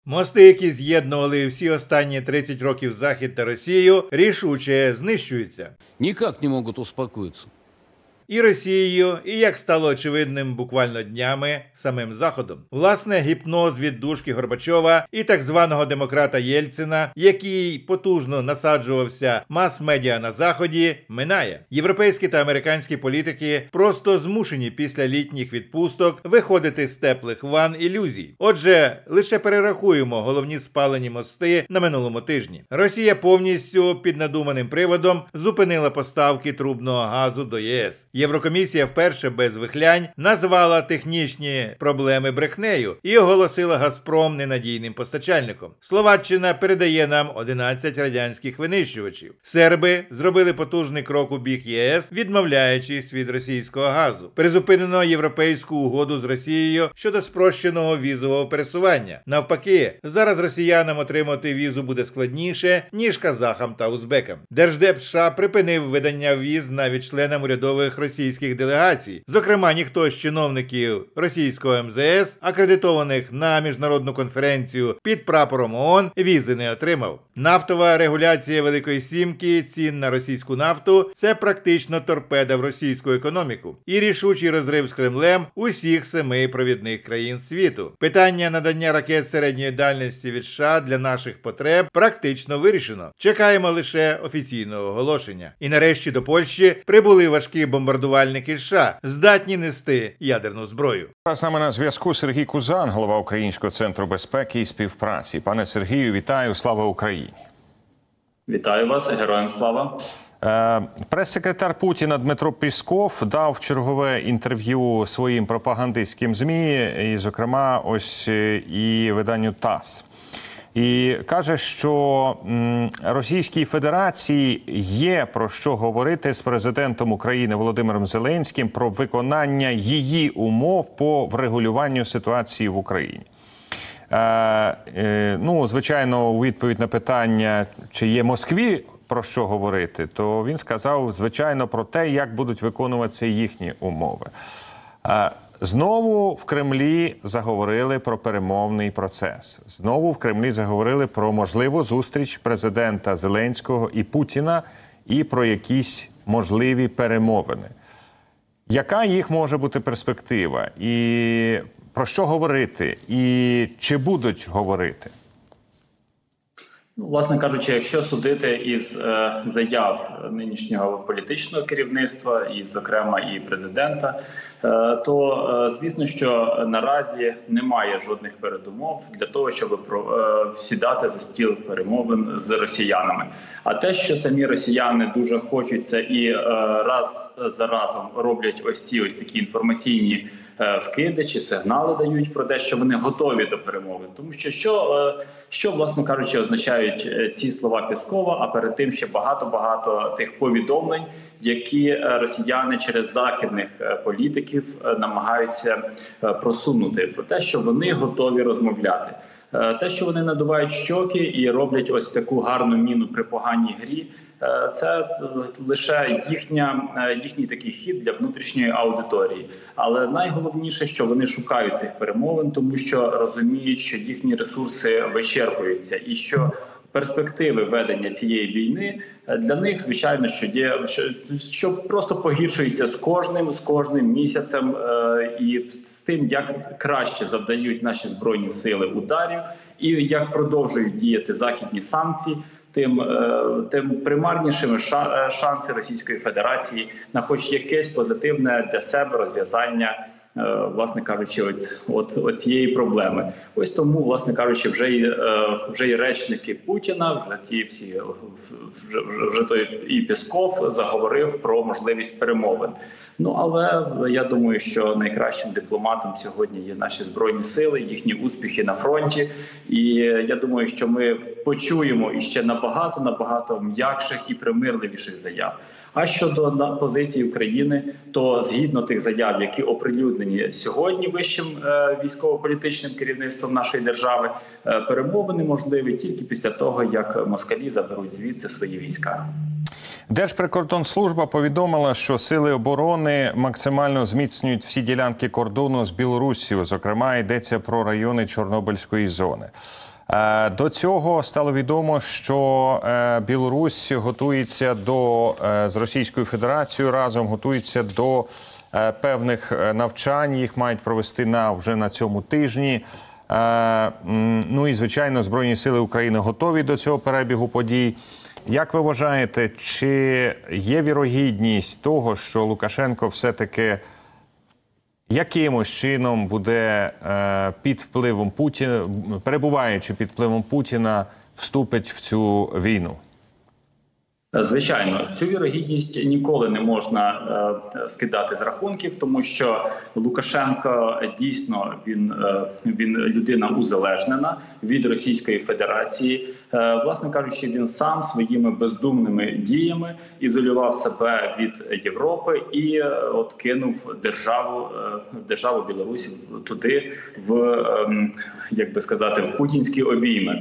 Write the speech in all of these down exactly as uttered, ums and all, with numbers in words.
Мости, які з'єднували всі останні тридцять років Захід та Росію, рішуче знищуються. Ніяк не можуть успокоїтися. І Росією, і, як стало очевидним буквально днями, самим Заходом. Власне, гіпноз віддушки Горбачова і так званого демократа Єльцина, який потужно насаджувався мас-медіа на Заході, минає. Європейські та американські політики просто змушені після літніх відпусток виходити з теплих ван ілюзій. Отже, лише перерахуємо головні спалені мости на минулому тижні. Росія повністю під надуманим приводом зупинила поставки трубного газу до ЄС. Єврокомісія вперше без вихлянь назвала технічні проблеми брехнею і оголосила «Газпром» ненадійним постачальником. Словаччина передає нам одинадцять радянських винищувачів. Серби зробили потужний крок у бік ЄС, відмовляючись від російського газу. Призупинено європейську угоду з Росією щодо спрощеного візового пересування. Навпаки, зараз росіянам отримати візу буде складніше, ніж казахам та узбекам. Держдеп США припинив видання віз навіть членам урядових російських делегацій. Зокрема, ніхто з чиновників російського ем зе ес, акредитованих на міжнародну конференцію під прапором ООН, візи не отримав. Нафтова регуляція Великої Сімки цін на російську нафту – це практично торпеда в російську економіку. І рішучий розрив з Кремлем усіх семи провідних країн світу. Питання надання ракет середньої дальності від США для наших потреб практично вирішено. Чекаємо лише офіційного оголошення. І нарешті до Польщі прибули важкі бомбардувальники США, здатні нести ядерну зброю. З нами на зв'язку Сергій Кузан, голова Українського центру безпеки і співпраці. Пане Сергію, вітаю, слава Україні. Вітаю вас, героям слава. Прес-секретар Путіна Дмитро Пєсков дав чергове інтерв'ю своїм пропагандистським ЗМІ, і, зокрема, ось і виданню ТАСС. І каже, що Російській Федерації є про що говорити з президентом України Володимиром Зеленським про виконання її умов по врегулюванню ситуації в Україні. Е, е, ну, звичайно, у відповідь на питання, чи є Москві про що говорити, то він сказав, звичайно, про те, як будуть виконуватися їхні умови. Е, Знову в Кремлі заговорили про перемовний процес. Знову в Кремлі заговорили про можливу зустріч президента Зеленського і Путіна і про якісь можливі перемовини. Яка їх може бути перспектива? І про що говорити? І чи будуть говорити? Ну, власне кажучи, якщо судити із е, заяв нинішнього політичного керівництва, і, зокрема, і президента, е, то, е, звісно, що наразі немає жодних передумов для того, щоб про, е, сідати за стіл перемовин з росіянами. А те, що самі росіяни дуже хочуть це і е, раз за разом роблять ось ці ось такі інформаційні вкиди чи сигнали дають про те, що вони готові до перемовин. Тому що, що, що власне кажучи, означають ці слова Пєскова, а перед тим ще багато-багато тих повідомлень, які росіяни через західних політиків намагаються просунути. Про те, що вони готові розмовляти. Те, що вони надувають щоки і роблять ось таку гарну міну при поганій грі, це лише їхня, їхній такий хід для внутрішньої аудиторії. Але найголовніше, що вони шукають цих перемовин, тому що розуміють, що їхні ресурси вичерпуються і що перспективи ведення цієї війни для них, звичайно, що є, що просто погіршується з кожним, з кожним місяцем і з тим, як краще завдають наші Збройні сили ударів і як продовжують діяти західні санкції, тим, тим примарнішими шанси Російської Федерації на хоч якесь позитивне для себе розв'язання, власне кажучи, от, от, от цієї проблеми. Ось тому, власне кажучи, вже й, вже й речники Путіна, вже ті всі, вже, вже той і Пєсков заговорив про можливість перемовин. Ну, але я думаю, що найкращим дипломатом сьогодні є наші Збройні сили, їхні успіхи на фронті. І я думаю, що ми почуємо іще набагато-набагато м'якших і примирливіших заяв. А щодо позиції України, то згідно тих заяв, які оприлюднені сьогодні вищим е, військово-політичним керівництвом нашої держави, е, перемовини можливі тільки після того, як москалі заберуть звідси свої війська. Держприкордонслужба повідомила, що сили оборони максимально зміцнюють всі ділянки кордону з Білоруссю. Зокрема, йдеться про райони Чорнобильської зони. До цього стало відомо, що Білорусь готується до, з Російською Федерацією разом готується до певних навчань, їх мають провести на, вже на цьому тижні. Ну і, звичайно, Збройні сили України готові до цього перебігу подій. Як ви вважаєте, чи є вірогідність того, що Лукашенко все-таки якимось чином буде під впливом Путіна, перебуваючи під впливом Путіна, вступить в цю війну? Звичайно, цю вірогідність ніколи не можна е, скидати з рахунків, тому що Лукашенко дійсно він, е, він людина узалежнена від Російської Федерації. Е, власне кажучи, він сам своїми бездумними діями ізолював себе від Європи і е, от кинув державу, е, державу Білорусі туди, в е, як би сказати, в путінські обійми.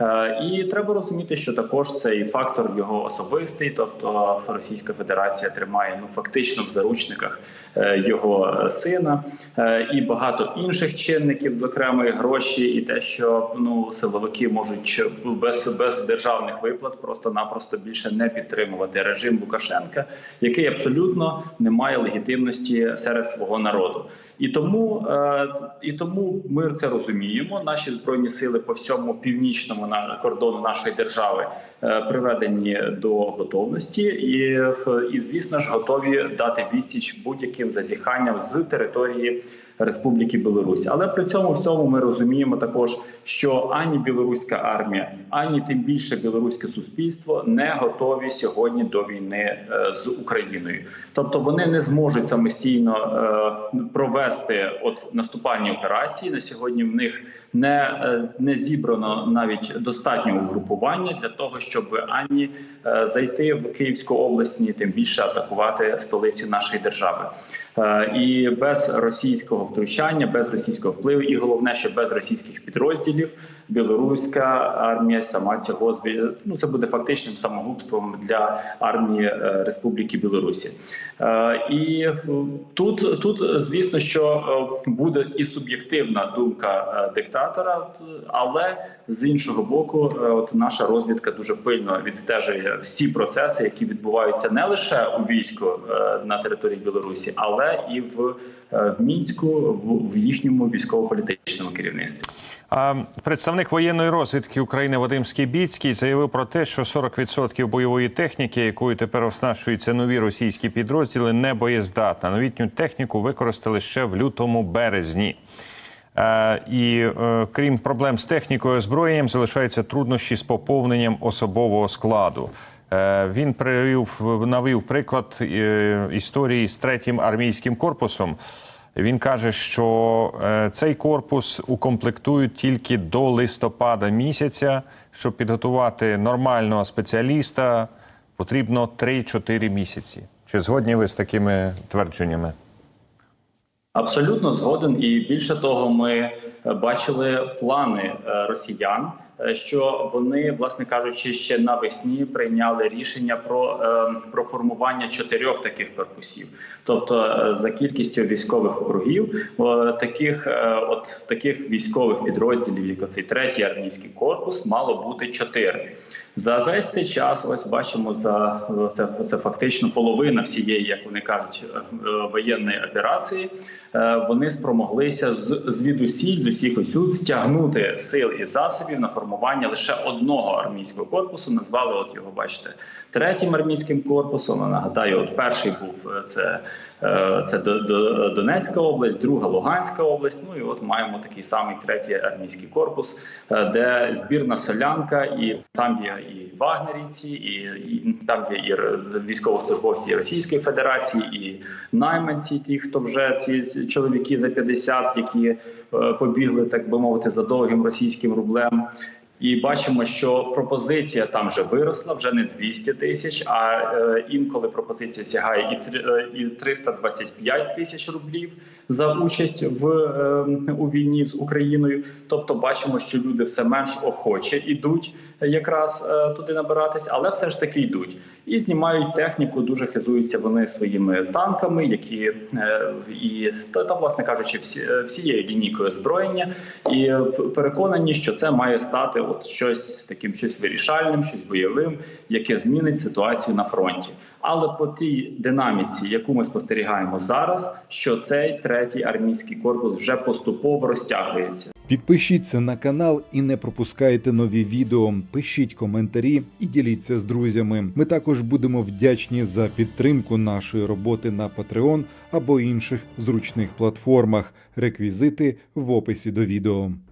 І треба розуміти, що також цей фактор його особистий, тобто Російська Федерація тримає ну фактично в заручниках його сина і багато інших чинників, зокрема і гроші, і те, що ну силовики можуть без, без державних виплат просто-напросто більше не підтримувати режим Лукашенка, який абсолютно не має легітимності серед свого народу. І тому, і тому ми це розуміємо. Наші Збройні сили по всьому північному кордону нашої держави приведені до готовності і, і, звісно ж, готові дати відсіч будь-яким зазіханням з території Республіки Білорусь. Але при цьому всьому ми розуміємо також, що ані білоруська армія, ані тим більше білоруське суспільство не готові сьогодні до війни з Україною. Тобто вони не зможуть самостійно е, провести от наступальні операції. На сьогодні в них не, не зібрано навіть достатнього угрупування для того, щоб ані е, зайти в Київську область, ні тим більше атакувати столицю нашої держави. Е, і без російського втручання, без російського впливу і головне, що без російських підрозділів білоруська армія сама цього ну, це буде фактичним самогубством для армії е, Республіки Білорусі. Е, і тут, тут, звісно, що буде і суб'єктивна думка е, диктатора, але з іншого боку, е, от наша розвідка дуже пильно відстежує всі процеси, які відбуваються не лише у війську е, на території Білорусі, але і в, е, в Мінську, в, в їхньому військово-політичному керівництві. А представник воєнної розвідки України Вадим Скібіцький заявив про те, що сорок відсотків бойової техніки, якою тепер оснащуються нові російські підрозділи, не боєздатна. Новітню техніку використали ще в лютому-березні. Е, і е, крім проблем з технікою і озброєнням, залишаються труднощі з поповненням особового складу. Е, він привів, навів приклад е, історії з третім армійським корпусом. Він каже, що цей корпус укомплектують тільки до листопада місяця. Щоб підготувати нормального спеціаліста, потрібно три-чотири місяці. Чи згодні ви з такими твердженнями? Абсолютно згоден. І більше того, ми бачили плани росіян, що вони, власне кажучи, ще навесні прийняли рішення про, про формування чотирьох таких корпусів. Тобто за кількістю військових округів таких, от, таких військових підрозділів, як оцей третій армійський корпус, мало бути чотири. За весь цей час, ось бачимо, за це, це фактично половина всієї, як вони кажуть, воєнної операції. Вони спромоглися з звідусіль, з усіх усюд стягнути сил і засобів на формування лише одного армійського корпусу. Назвали, от його, бачите, третім армійським корпусом. Нагадаю, от перший був це, це Донецька область, друга Луганська область. Ну і от маємо такий самий третій армійський корпус, де збірна солянка, і там є і вагнерівці, і, і там є і військовослужбовці Російської Федерації, і найманці, ті, хто вже ці чоловіки за п'ятдесят, які е, побігли, так би мовити, за довгим російським рублем. І бачимо, що пропозиція там вже виросла, вже не двісті тисяч, а е, інколи пропозиція сягає і, е, і триста двадцять п'ять тисяч рублів за участь в, е, у війні з Україною. Тобто бачимо, що люди все менш охоче йдуть якраз туди набиратись, але все ж таки йдуть. І знімають техніку, дуже хизуються вони своїми танками, які і, та, та власне кажучи, всі, всією лінійкою озброєння. І переконані, що це має стати от щось таким, щось вирішальним, щось бойовим, яке змінить ситуацію на фронті. Але по тій динаміці, яку ми спостерігаємо зараз, що цей третій армійський корпус вже поступово розтягується. Підпишіться на канал і не пропускайте нові відео. Пишіть коментарі і діліться з друзями. Ми також будемо вдячні за підтримку нашої роботи на Patreon або інших зручних платформах. Реквізити в описі до відео.